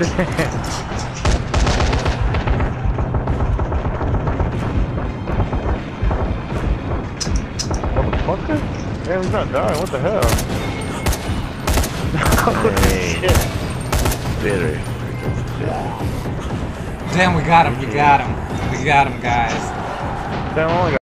Motherfucker? Damn, he's not dying. What the hell? Shit. Bitter. Damn, we got him. We got him. We got him, guys. Damn, I only got